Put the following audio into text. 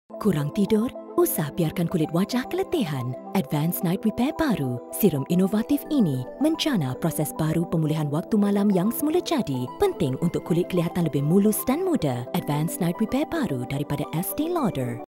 Kurang tidur? Usah biarkan kulit wajah keletihan. Advanced Night Repair baru, serum inovatif ini mencana proses baru pemulihan waktu malam yang semula jadi. Penting untuk kulit kelihatan lebih mulus dan muda. Advanced Night Repair baru daripada Estee Lauder.